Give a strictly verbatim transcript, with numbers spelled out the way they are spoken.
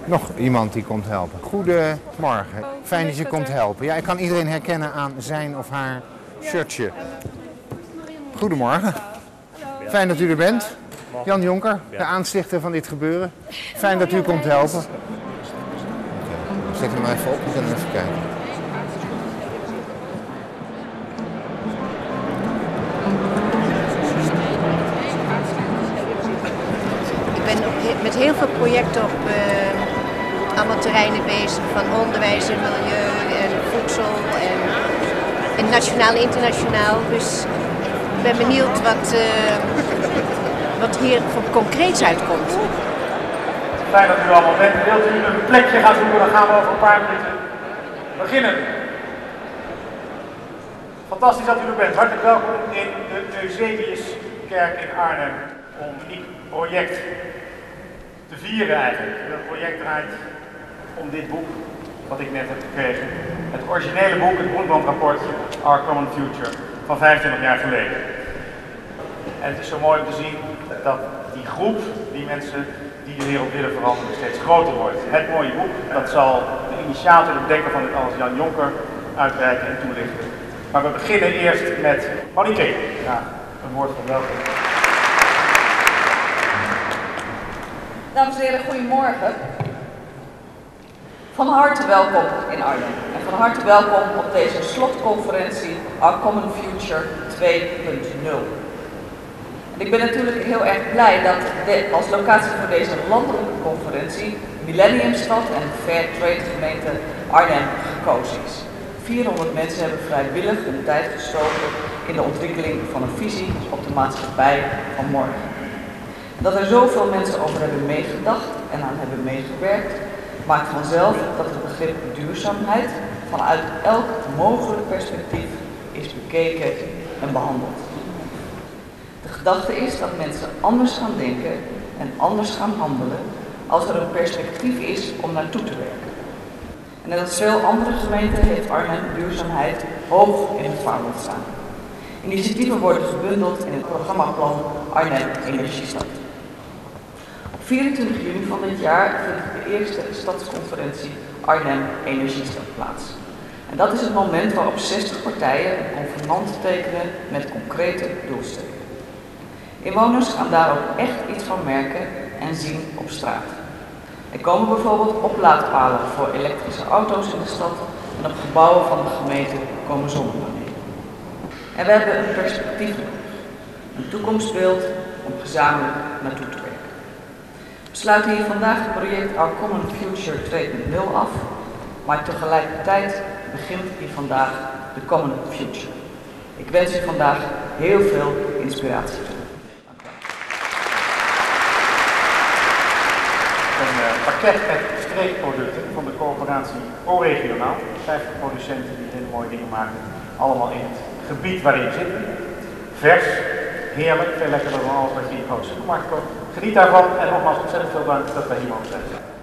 Nog iemand die komt helpen. Goedemorgen. Fijn dat je komt helpen. Ja, ik kan iedereen herkennen aan zijn of haar shirtje. Goedemorgen. Fijn dat u er bent. Jan Jonker, de aanstichter van dit gebeuren. Fijn dat u komt helpen. Zet hem even op, we kunnen even kijken. Ik ben op, met heel veel projecten op uh, allemaal terreinen bezig, van onderwijs en milieu en voedsel en, en nationaal en internationaal. Dus ik ben benieuwd wat, uh, wat hier voor concreets uitkomt. Fijn dat u allemaal bent. Wilt u een plekje gaan zoeken, dan gaan we over een paar minuten beginnen. Fantastisch dat u er bent. Hartelijk welkom in de Eusebiuskerk in Arnhem om een uniek project te vieren eigenlijk. Dat project draait om dit boek wat ik net heb gekregen. Het originele boek, het Brundtland-rapport Our Common Future van vijfentwintig jaar geleden. En het is zo mooi om te zien dat die groep, die mensen die de wereld willen veranderen, steeds groter wordt. Het mooie boek, dat zal de initiator, de bedenker van dit alles, Jan Jonker, uitreiken en toelichten. Maar we beginnen eerst met Monique. Ja, een woord van welkom. Dames en heren, goedemorgen. Van harte welkom in Arnhem en van harte welkom op deze slotconferentie Our Common Future twee punt nul. Ik ben natuurlijk heel erg blij dat de, als locatie voor deze landelijke conferentie Millenniumstad en Fairtrade gemeente Arnhem gekozen is. vierhonderd mensen hebben vrijwillig hun tijd gestoken in de ontwikkeling van een visie op de maatschappij van morgen. Dat er zoveel mensen over hebben meegedacht en aan hebben meegewerkt, maakt vanzelf dat het begrip duurzaamheid vanuit elk mogelijk perspectief is bekeken en behandeld. De gedachte is dat mensen anders gaan denken en anders gaan handelen als er een perspectief is om naartoe te werken. En net als veel andere gemeenten heeft Arnhem duurzaamheid hoog in het vaandel staan. Initiatieven worden gebundeld in het programmaplan Arnhem Energiestad. Op vierentwintig juni van dit jaar vindt de eerste stadsconferentie Arnhem Energiestad plaats. En dat is het moment waarop zestig partijen een convenant tekenen met concrete doelstellingen. Inwoners gaan daar ook echt iets van merken en zien op straat. Er komen bijvoorbeeld oplaadpalen voor elektrische auto's in de stad en op gebouwen van de gemeente komen zonnepanelen. En we hebben een perspectief nodig, een toekomstbeeld om gezamenlijk naartoe te werken. We sluiten hier vandaag het project Our Common Future twee punt nul af, maar tegelijkertijd begint hier vandaag de Common Future. Ik wens u vandaag heel veel inspiratie toe. Een uh, pakket met streekproducten van de coöperatie O-Regionaal. vijftig producenten die hele mooie dingen maken. Allemaal in het gebied waarin je zit. Vers, heerlijk, veel lekkerder dan alles wat je in de grote supermarkt koopt. Geniet daarvan en nogmaals ontzettend veel dank dat wij hier mogen zijn.